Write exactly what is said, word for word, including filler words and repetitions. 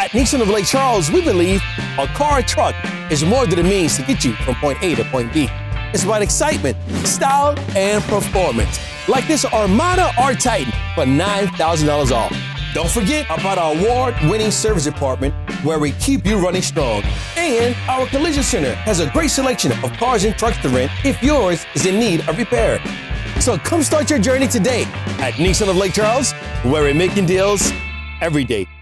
At Nissan of Lake Charles, we believe a car or truck is more than a means to get you from point A to point B. It's about excitement, style, and performance. Like this Armada or Titan for nine thousand dollars off. Don't forget about our award-winning service department where we keep you running strong. And our collision center has a great selection of cars and trucks to rent if yours is in need of repair. So come start your journey today at Nissan of Lake Charles, where we're making deals every day.